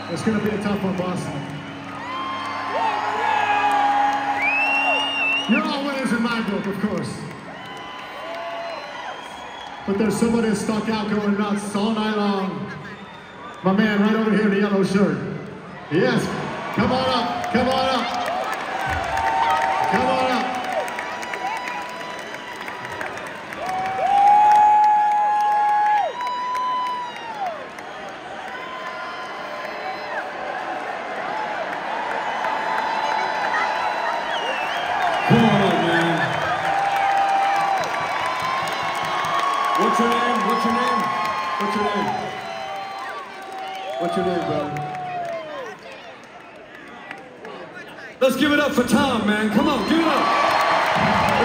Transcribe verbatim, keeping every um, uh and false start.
It's gonna be a tough one, boss. You're all winners in my book, of course. But there's somebody that stuck out going nuts all night long. My man right over here in the yellow shirt. Yes, come on up, come on up. Come on up. Come on, man. What's your name? What's your name? What's your name? What's your name, brother? Let's give it up for Tom, man. Come on, give it up.